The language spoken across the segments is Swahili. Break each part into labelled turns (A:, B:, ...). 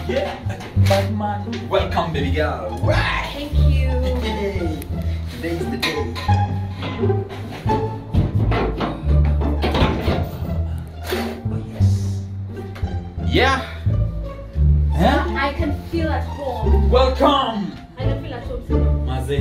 A: Yeah. Bad man. Welcome, baby girl. Right.
B: Thank you.
A: Hey, today is the day. Oh, yes. Yeah. Huh?
B: I can feel at home.
A: Welcome.
B: I can feel at home.
A: Maze.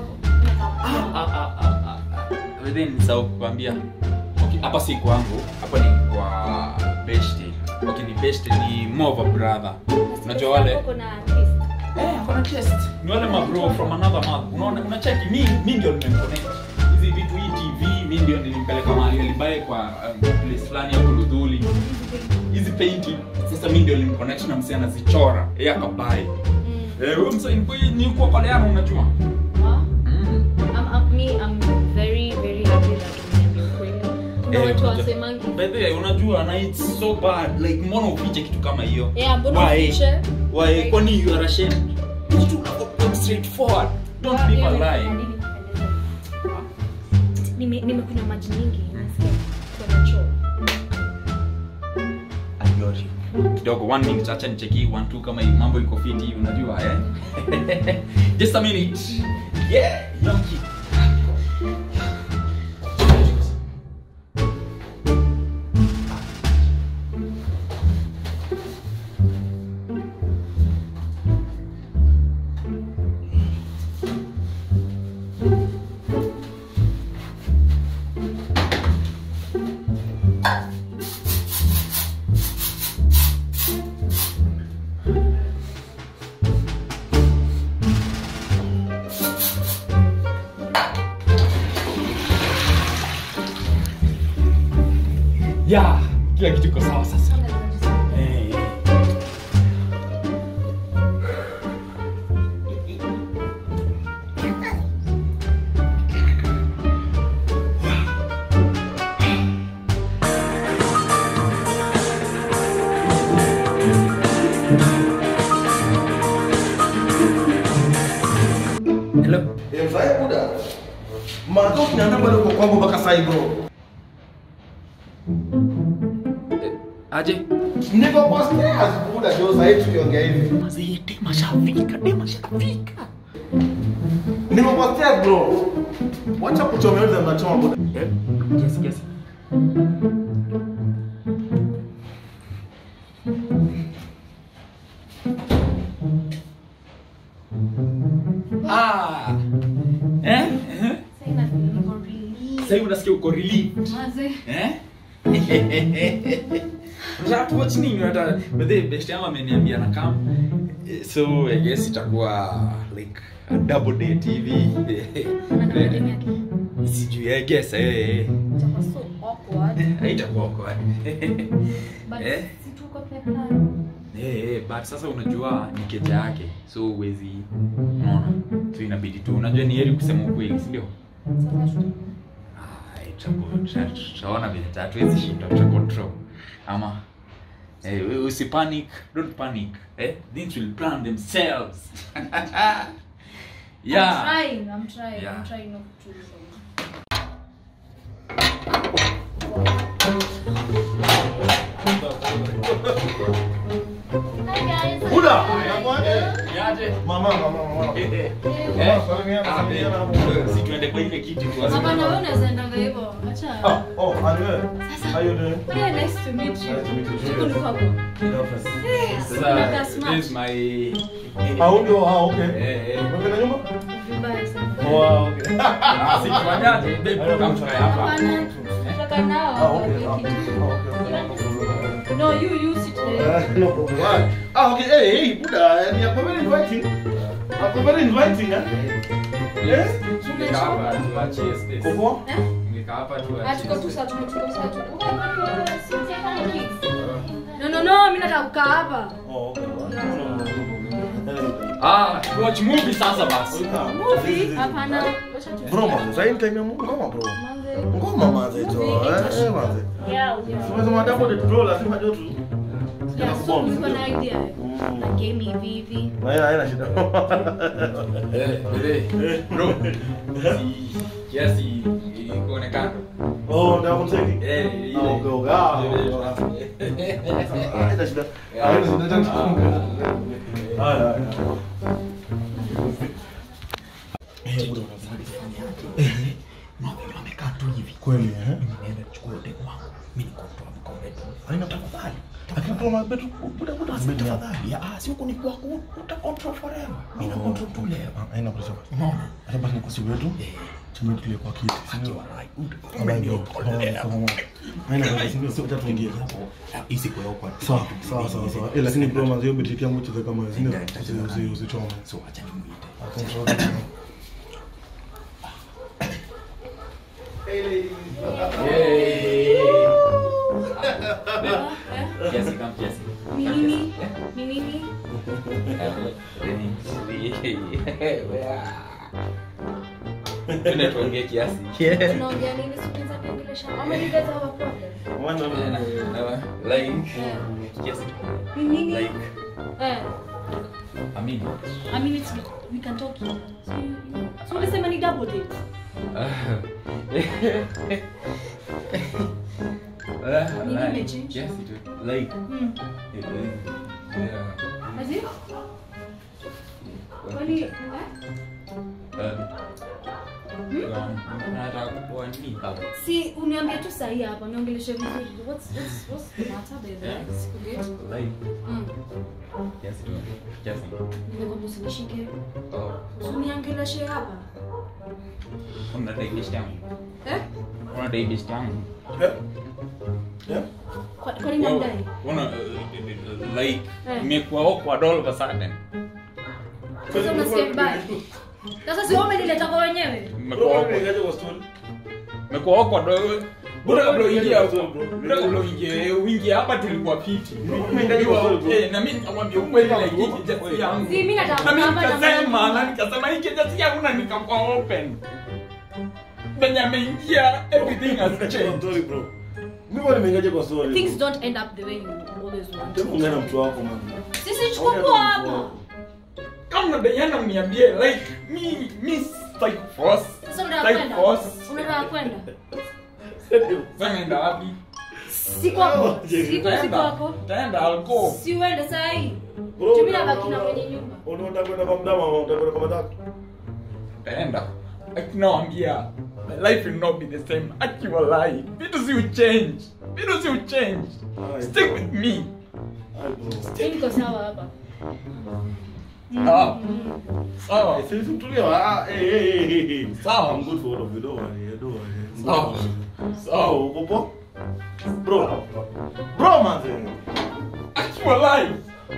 A: Within nisahau kukwambia. Okay, hapa si kwangu. Hapa ni kwa Beshte. Okay, ni Beshte ni more of a brother. Unajua wale?
B: Kuna twist.
A: Kuna chest. Ni wale mabro from another mother. Unaona unacheki mimi ndio nimemconnect. Hizi vitu hii TV mimi ndio nilimpeleka mahali alibaye kwa place fulani hapo Ludhuli. Hizi painting sasa mimi ndio nilimconnect na msee anazichora. Yeye akabai. Wewe msee ni kwa pale yana unajua?
B: I'm very very happy that watu wasemangi.
A: By the way, unajua na it's so bad like mbona ufiche kitu kama hiyo?
B: Yeah, mbona ufiche?
A: Why? Kwani you are ashamed? Kitu unakuwa straightforward. Don't be a lie.
B: Nimekunywa maji mingi nasikia kuna choo.
A: Ayori. Kidogo 1 minute acha nicheki 1 2 kama mambo iko fiti unajua Just a minute. Yeah, yonki. Yeah, kila kitu kiko sawa sasa. Hello.
C: Saya udah. Matok nyanda baru kok baka sai bro.
A: Aje?
C: Niko upstairs buda ndio sasa tukiongea hivi.
A: Mazee mashafika.
C: Niko upstairs bro. Wacha kuchomeleza mnachoma buda.
A: Yes. Sasa unasikia uko relieved.
B: Maze.
A: Unataka watch nini hata baadaye best yangu ameniambia na come. So I guess itakuwa like a double date hivi. Sijui I guess
B: Itakuwa so awkward.
A: Haitakuwa awkward.
B: But si tuko pekana.
A: But sasa unajua ni keja yake. So huwezi unaona. So inabidi tu unajua ni heri kusema ukweli, si ndio? Tutaona vile hatuwezi shinda control. Ama usi panic, don't panic. Things will plan themselves. Yeah.
B: I'm trying not to. Hi guys.
C: Buda.
A: Yaje.
C: Mama.
A: Si tuende kwa ile kiti tu.
B: Hapa na wewe unaenda hivyo. Acha.
C: Anyway. How you doing?
B: Yeah, nice to meet you. Siko niko hapo.
A: Sasa this is my
C: okay. Unaenda nyumba?
B: Vibaya sana.
C: Oh, okay.
A: Si tuandaje? Babe, come try hapa.
B: Tutaka nao.
C: Okay.
B: No, you sit there.
C: No problem. Okay. Hey, Buda, ni ako very inviting. Yes?
A: Tungekaa hapa tuachie space.
C: Kopo?
A: Tungekaa hapa tuachie.
B: Tuko tu sasa. No, mimi nataka kukaa hapa.
C: Okay.
A: Watch movie sasa basi.
B: Movie? Hapana.
C: Bro, man, sasa time ya ngoma bro. Ngoma manze jo. Manze.
B: Yeah.
C: Sema double the draw lazima joto.
B: Yeah, so niko na idea. Na game hivi.
C: Haina shida.
A: Bro. Kiasi iko kando.
C: Oh, ndio kumseki.
A: Eh,
C: Okay. Haina shida. Haya. Buda
A: Amekaa tu hivi.
C: kweli
A: Nimeenda kuchukua demu wangu. Mimi niko kwa mkombet.
C: Haina tafadhali. Akitoa mabetu buda
A: Tafadhali. Si huko ni kwako. Uta control forever. Mimi na control tu leo.
C: haina pressure.
A: Unaona?
C: Hata basi niko siku yetu. Chama tule kwa kiti.
A: Akiwa right.
C: Haina pressure, sio tatuingia.
A: Hizi kwa huko.
C: Sawa. Lakini bro manzi hiyo betiki yangu cheze kama zile usichome.
A: So acha nimuite.
C: Hey ladies.
A: Kiasi kama kiasi.
B: Nini?
A: Tuna tuongee kiasi.
B: Tunaongea nini? Sikiza kuongelesha. Ama ni guys have a problem.
A: Like kiasi.
B: Nini?
A: Like
B: I mean we can talk here. So unasema ni double date. Nini change?
A: Yes, like
B: Aje? Kwani si uniambie tu sahi hapa niongeleshe vizuri. What's the matter baby? Sikugeti.
A: like yes,
B: Nimekwambia usinishike.
A: oh,
B: Uniongeleshe hapa.
A: una date yangu. Una date yangu.
B: Kwa nini mdai?
A: Una like imekuwa awkward all of a sudden.
B: Sasa unasikia vibaya. Sasa si wewe umenileta kwa wenyewe.
A: Imekuwa awkward. Bora kabla uingie hapa tulikuwa fiti. Na mimi nakwambia ukweli like hiki just yangu.
B: Si mimi nataka
A: Na mimi
B: hapa
A: nikasema hiki just yangu na nikakuwa open. Benjamingia everything has changed.
C: Bro. Mimi nimengaje kwa story.
B: Things don't end up the way you always want.
C: Hebu ngana mtu wako man.
B: Sisi chukua hapa.
A: Kama Diana mniambie like me like force.
B: Sasa unataka kwenda? Unataka kwenda?
A: Sasa nenda wapi?
B: Si kwako. Si kwako.
A: Taenda alko.
B: Si uende saa hii.
C: Bro,
B: Mimi nabaki na mwenye nyumba.
C: Unaenda kwenda kwa mdama au utakwenda kwa matatu?
A: Taenda. Naambia life will not be the same. Actual life. Vitu si change. Stick with me.
B: Mimi niko sawa hapa.
A: Sawa.
C: Sisi mtulia. Hey.
A: Sawa.
C: I'm good for all of you. Don't worry.
A: Sawa.
C: Uko? Bro man.
A: Actual life.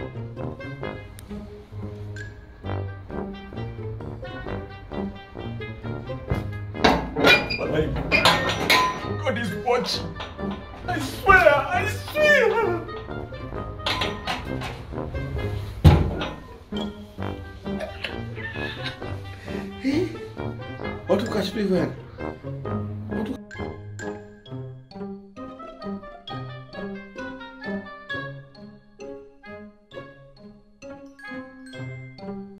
A: God is watching. I swear.
C: Watu kashpiva.